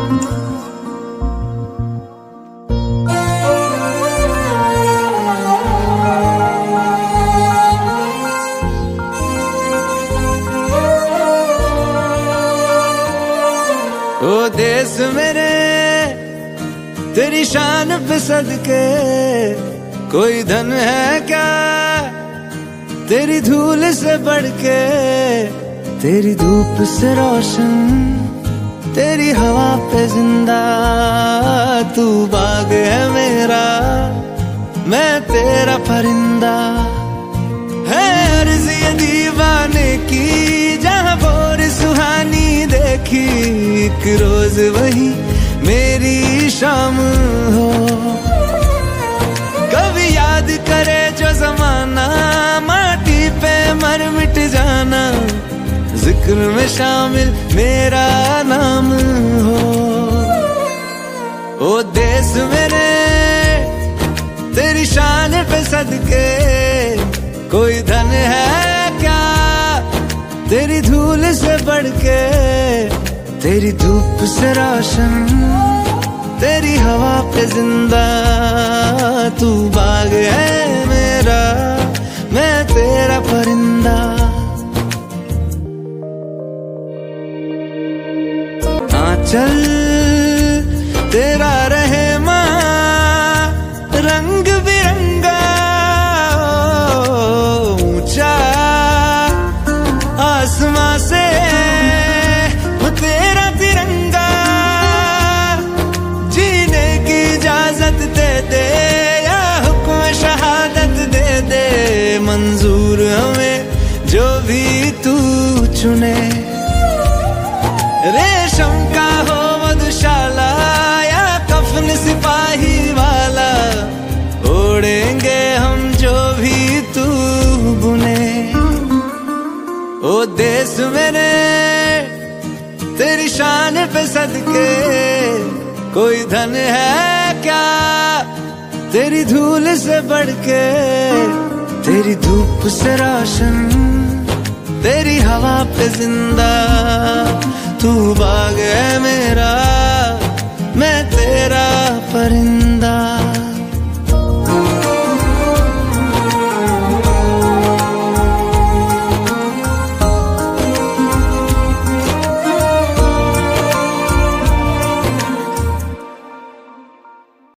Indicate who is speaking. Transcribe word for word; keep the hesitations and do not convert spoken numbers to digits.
Speaker 1: ओ देश मेरे तेरी शान पे सदके, कोई धन है क्या तेरी धूल से बढ़ के। तेरी धूप से रोशन, तेरी हवा पे जिंदा, तू बाग है मेरा, मैं तेरा परिंदा। है अर्ज़ ये दीवाने की, जहाँ बोर सुहानी देखी, एक रोज वही मेरी शाम हो। कभी याद करे जो जमाना, माटी पे मर मिट जाना, जिक्र में शामिल मेरा नाम हो। ओ देश मेरे तेरी शान पे सदके, कोई धन है क्या तेरी धूल से बढ़ के। तेरी धूप से रोशन, तेरी हवा पे जिंदा, तू बाग है मेरा, मैं तेरा परिंदा। आंचल तेरा रहे माँ रंग बिरंगा, ऊंचा आसमां से तेरा तिरंगा। जीने की इजाजत दे दे, या हुक्म शहादत दे दे, मंजूर हमें जो भी तू चुने। रेशम का हो मधुशाला, या कफन सिपाही वाला, ओढ़ेंगे हम जो भी तू बुने। ओ देश मेरे तेरी शान पे सदके, कोई धन है क्या तेरी धूल से बढ़ के। तेरी धूप से रोशन, तेरी हवा पे जिंदा, तू बाग है मेरा, मैं तेरा परिंदा।